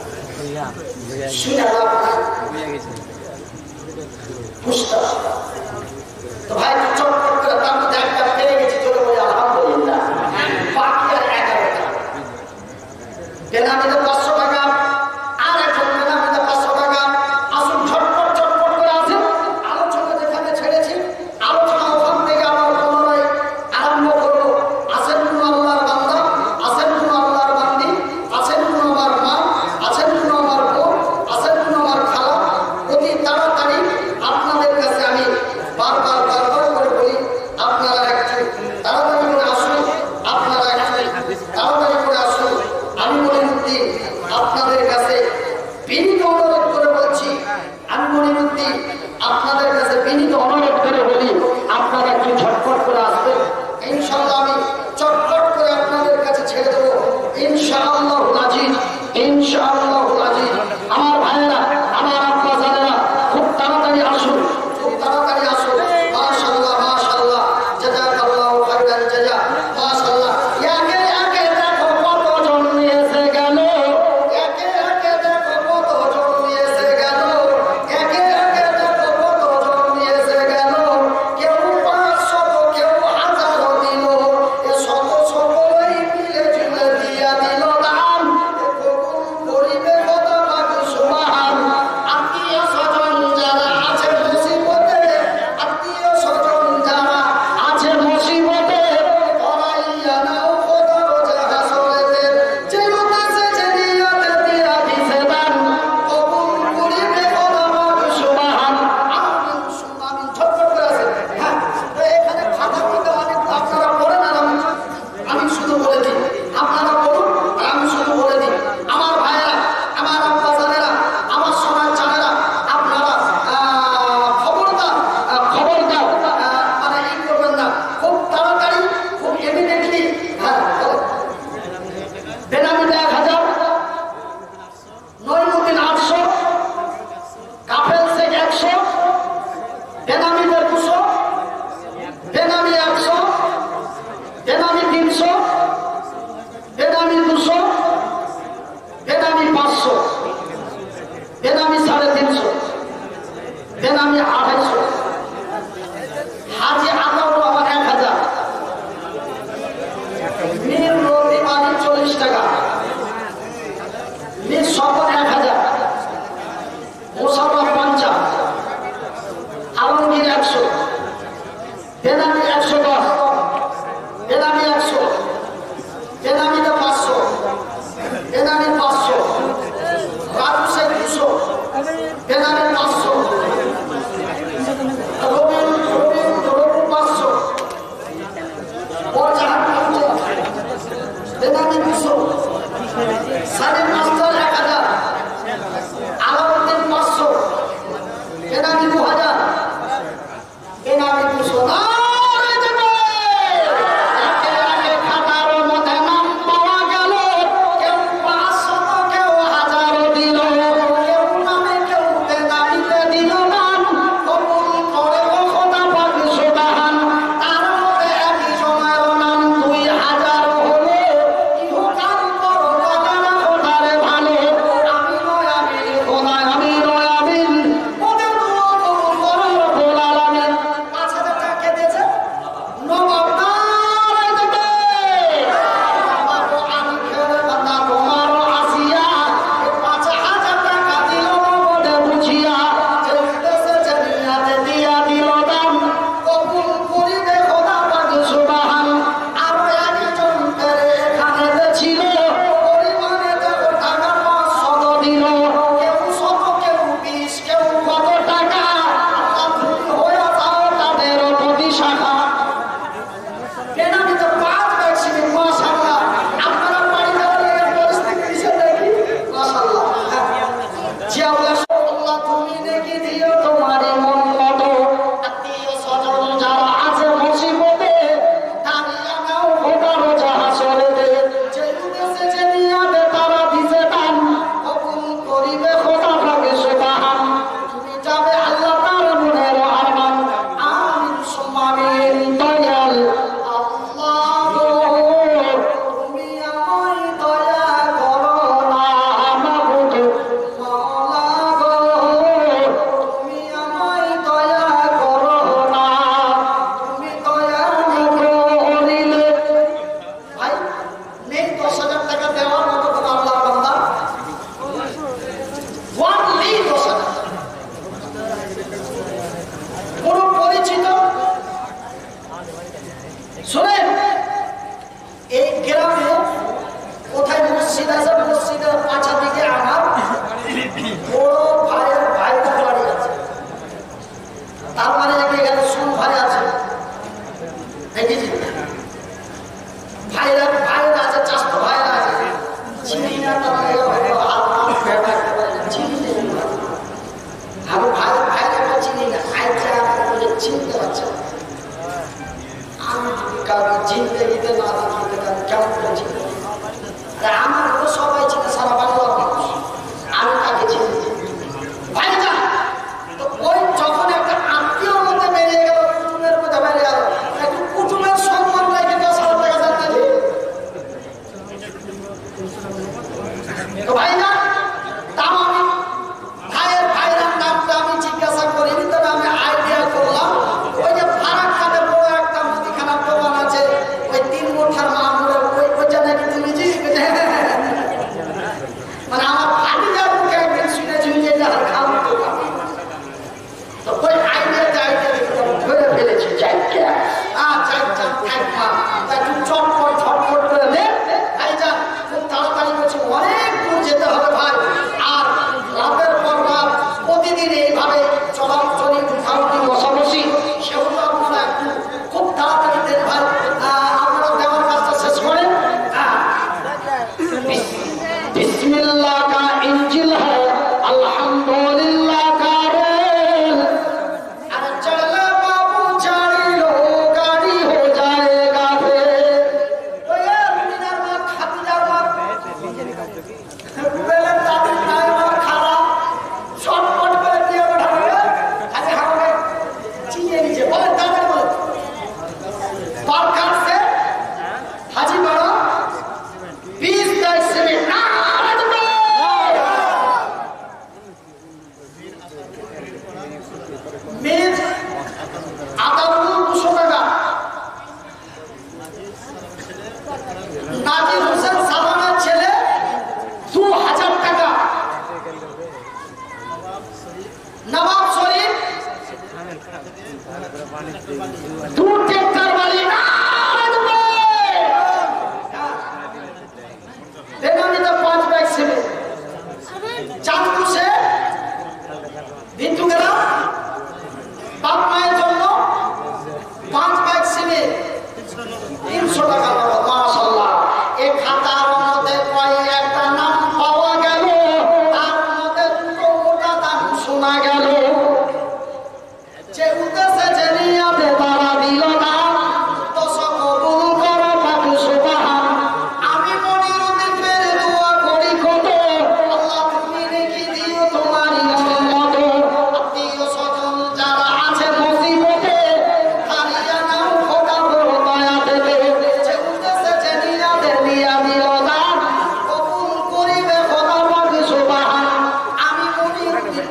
শুনে লাভ নাই বুঝতে তো ভাই চটপট করে তার মধ্যে একটা পেয়ে গেছি চলে বলে আলহামদুলিল্লাহ বাকি আর 11টা বেনামিতে 500 টাকা আর একজন বেনামিতে 500 টাকা আসুন ঝটপট করে আসেন আলোচনা যেখানে ছেড়েছি আলোচনা ওখান থেকে আবার পুনরায় আরম্ভ করবো আসেন কোন আল্লাহর বান্দা আসেন কোন আল্লাহর বান্দি আসেন কোন আমার মা আসেন কোন আমার বোন আসেন কোন আমার খালা অতি তাড়াতাড়ি আপনাদের কাছে আমি বারবার করে বলি আপনারা এক খোদা আমিন ও আমিন ওদের দোয়া কবুল করো রব্বুল আলামিন। 5000 টাকা কে দিয়েছে? নবাব নারায়ে তাকবীর। বাবু আমি খেলে বান্দা তোমারও আসিয়া 5000 টাকা দিল নগদে বুঝিয়া, যে উদ্দেশ্যে যে নিয়াতে দিয়া দিল দান, কবুল করিবে খোদা পাক সুবহান। আরো একজন এখানে ছিল পরিমাণে দেখো টাকা 500 দিল, কেউ 100 কেউ 20 কেউ কত টাকা। আল্লাহ তুমি হয়ে যাও তাদের প্রতি শাখা। কেনামিতে 5 ব্যাগ ছিলেন মাশাআল্লাহ। আপনারা বাড়ি যাওয়ার এই পরিস্থিতি দিছে দেখি মাশাআল্লাহ। যে আল্লাহ তুমি নেকি দিও তোমারই মন মতো, আত্মীয় স্বজন যারা আছে মুসিবতে দাঁড়িয়ে নাও খোদার জাহাজেতে, যে উদ্দেশ্যে যে নিয়াতে তারা দিছে দান, কবুল করিবে খোদা পাক সুবহান। তুমি যাবে আল্লাহ তার মনের আরমান। আমিন সুম্মা আমিন। দয়াল আল্লাহ গো তুমি আমায় দয়া করো না, মাবুদ মাওলা গো তুমি আমায় দয়া করো না, তুমি দয়া করিলে। ভাই নেই 10,000 টাকা দেওয়ার মতো কোনো আল্লাহর বান্দা? ওয়ানলি 10,000 কোন পরিচিত? শোনেন, এই গ্রামে কোথায় মসজিদ আছে, মসজিদের পাঁচা দিকে আমার বড় ভাইয়ের ভাইটা বাড়ি আছে। তার মানে এখানে সুন ভাই আছে, দেখেছি ভাইরা ভাইরা আছে, চাষতো ভাইরা আছে। চিনি না তো চিনি আমি ভাইরা চিনি না, চিনতে পারছে না। আমি যদি কাউকে জিন্দগিতে না দেখিতে পারি কেমন করে চিনি? আমার তো সবাই চিনে, সারা বাংলার মানুষ। আমি কাকে চিনি? ভাইরা তো ওই যখন একটা আত্মীয় মধ্যে বেরিয়ে গেল, কুটুমের মধ্যে বেরিয়ে গেল, একটু কুটুমের সম্মান রেখে 10,000 টাকা জানতে দিই। তো ভাইরা তাও আমি ভাইয়ের নামটা আমি জিজ্ঞাসা করিনি, তবে আমি আইডিয়া করলাম। ওই যে ফারাক্কাতে বড় একটা মুদিখানার দোকান আছে, ওই 3 মুঠার মামুরের ওইটা নাকি তুমি জি মানে আমার ভাতিজার মুখে একদিন শুনে ঝুঁকে যাওয়ার খাওয়া দোকান। তো ওই আইডিয়াতে ধরে ফেলেছি চাইটা। একটু চটপট করে দে ভাইজা, খুব তাড়াতাড়ি করছি, অনেক দূর যেতে হবে ভাই। আর রাতের পর রাত প্রতিদিন এইভাবে চলাচলি উঠাউঠি বসাবসি, সেগুলো আপনারা একটু খুব তাড়াতাড়ি দেন ভাই। আপনারা দেওয়ার কাজটা শেষ করেন। बिस्मिल्लाह का इंजिल है अल्हम्दुलिल्लाह का रेल, अरे चले बाबू चारी लो गाड़ी हो जाएगा फेल। तो ये मीनार में खातिजार मत पहले ताबीर नाय मार खारा शॉर्टकट করে দিয়ে পাঠাবে। আরে হাওড়ে চিয়ে নিচে বলে তাদের বলে পারকার से हाजी बड़ा 20 बैग सीमेंट মেজ আদা 200 টাকা। নাজির হোসেন সালামের ছেলে 2000 টাকা। নবাব শরীফ 2 ট্রাক্টর বালি বেনামিতে 5 ব্যাগ সিমেন্ট। চাঁদপুর সে বিন্দু গ্রাম বাপ মায়ের জন্য 5 ব্যাগ সিমেন্ট 300 টাকা। মাশাআল্লাহ, এই খাতার মধ্যে কয়েকটা নাম পাওয়া গেল, তার মধ্যে 2 মোটা দাম শোনা গেল। যে উদ্দেশ্যে যে নিয়াতে তারা দিল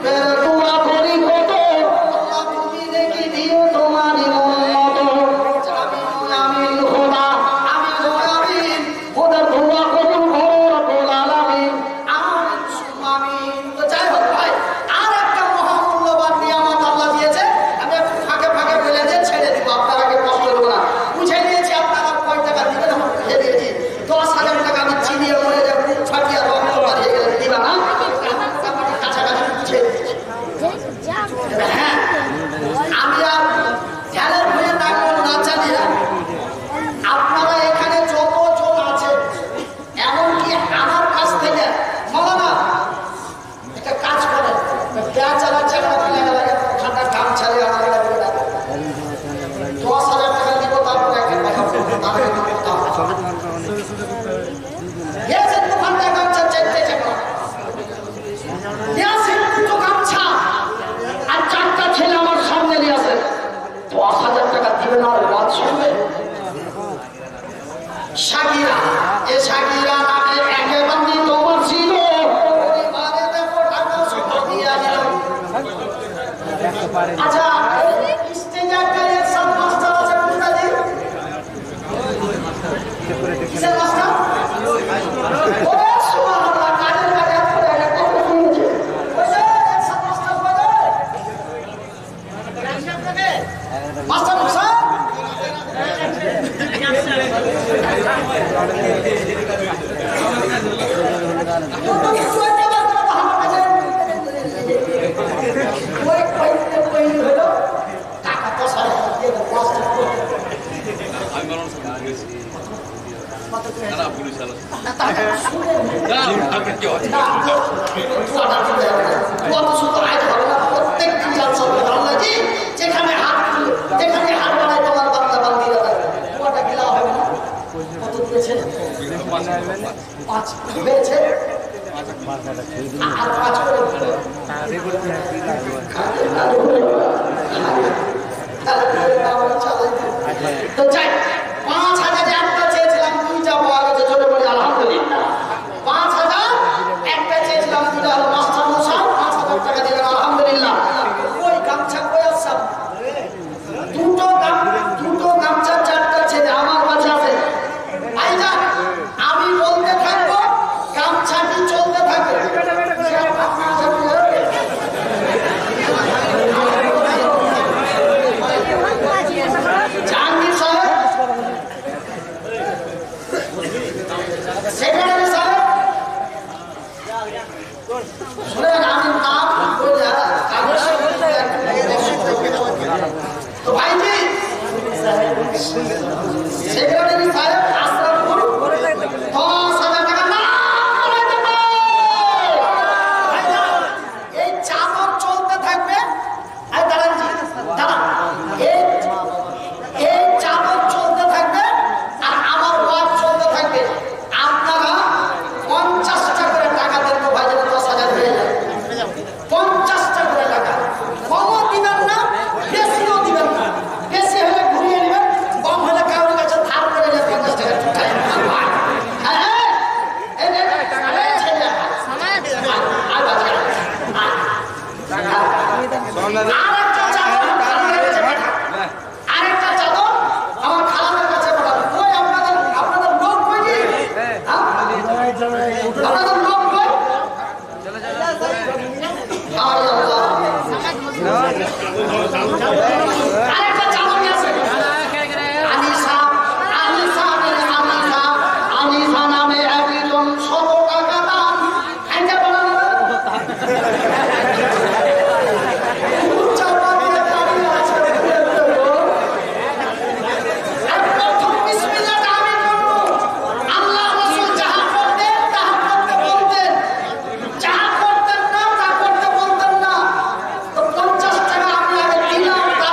টাকা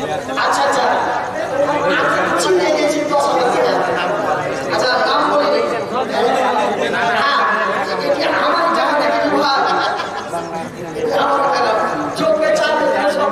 আচ্ছা আচ্ছা চিনে গেছি 10,000 টাকা। আচ্ছা দাম বলে আমার জায়গা থেকে চোখে চাপে সব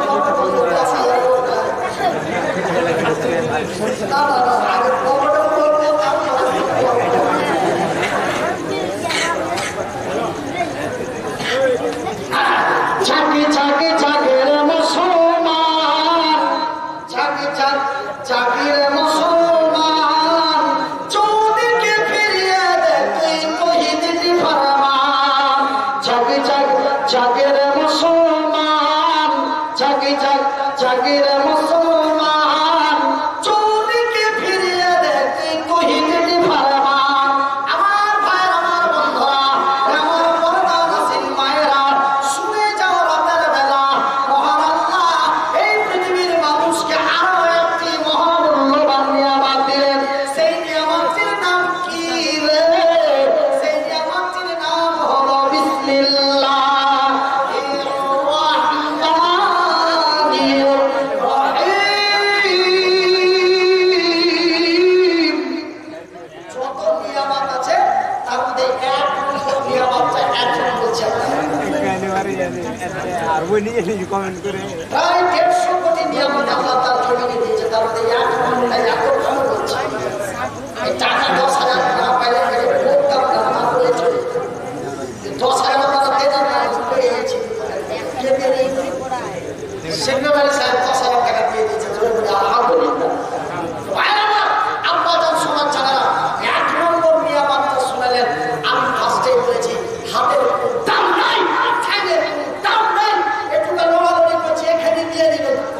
চাকে চাকে চাকের মুসলমান চাকে চাকের মুসলমান চৌদিকে ফিরিয়ে দেখে কহিদিনি ফরমান চাকে চাকের মুসলমান চাকে চাকের মুসলমান চৌদিকে ফিরিয়ে দেখে কহিদিনি ফরমান আমার ভাই আমার বন্ধুরা আমার পর্দা নাসির মায়েরা শুনে যাও রাতের বেলা মহান আল্লাহ এই পৃথিবীর মানুষকে আরো একটি মহামূল্যবান নিয়ামত দিলেন। সেই নিয়ামতের নাম কি রে? সেই নিয়ামতের নাম হলো বিসমিল্লাহ। যত নিয়ামত আছে তার মধ্যে এক নম্বর নিয়ামতটা এখন বলছে প্রায় 150 কোটি নিয়ামত আল্লাহ তার জমিনে দিয়েছে, তার মধ্যে এক নম্বরটা এত ভালো বলছে এই টাকা 10,000 টাকা পাইলে ভোটটা না বলে চলে 10,000 টাকা দেন না পেয়ে গেছি সেক্রেটারি সাহেব 10,000 টাকা দিয়ে দিয়েছে আলহামদুলিল্লাহ। আব্বাজান শোনার জায়গা এক নম্বর নিয়ামতটা শুনালেন। আমি ফার্স্টে বলেছি হাতের দাম নাই, ঠ্যাঙের দাম নাই, একটু লড়ালড়ি করছে এখানে দিয়ে দিল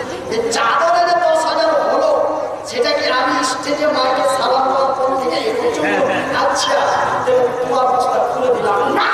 চাদরে 10,000 হলো, সেটা কি আমি স্টেজে মাইকে সালাম দেওয়ার পর থেকে এই পর্যন্ত? আচ্ছা, তোমার অবস্থা খুলে দিলাম না।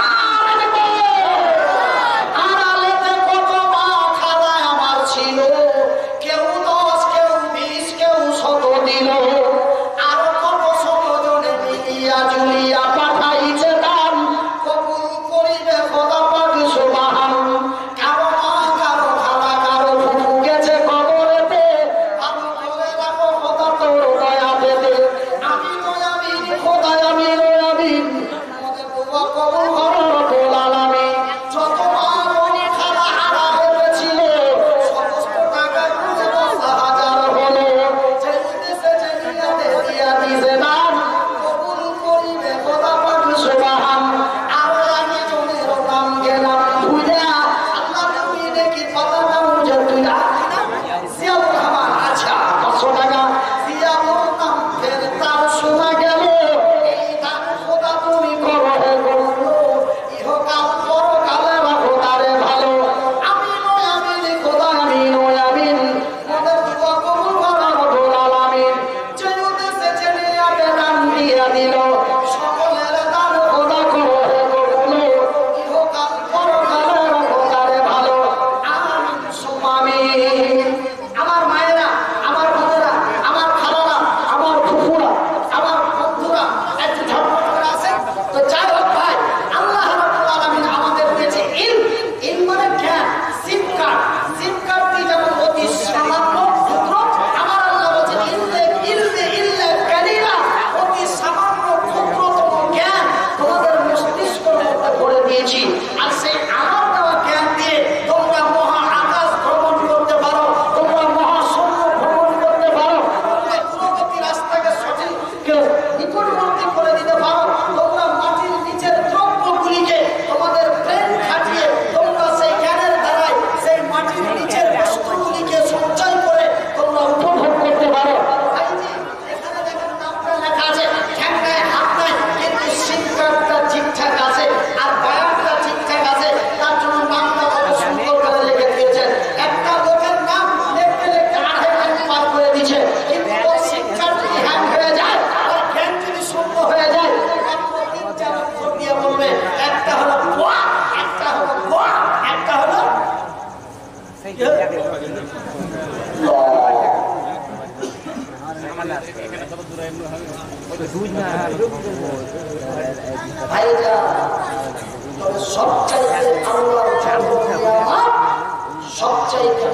সবচাইতে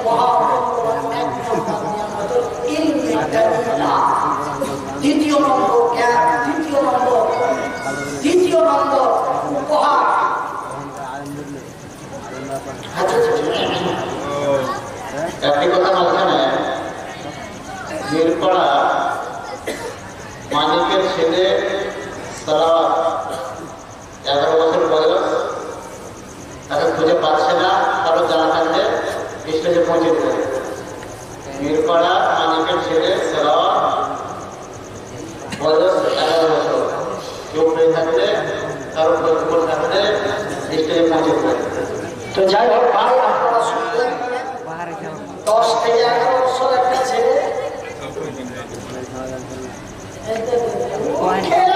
দ্বিতীয় নম্বর জ্ঞান, দ্বিতীয় নম্বর উপহার। একটি কথা মাঝখানে মিরপাড়া মানিকের ছেলে সালাওয়াত 11 বছর বয়স, তাকে খুঁজে পাচ্ছে না, কারো জানা থাকলে স্টেজে পৌঁছে দেবে। মিরপাড়া মানিকের ছেলে সালাওয়াত বয়স 11 বছর, কেউ পেয়ে থাকলে কারো খোঁজ থাকলে স্টেজে পৌঁছে দেবে। তো যাই হোক ভাই, আপনারা শুনলেন 10 থেকে 11 বছর একটা ছেলে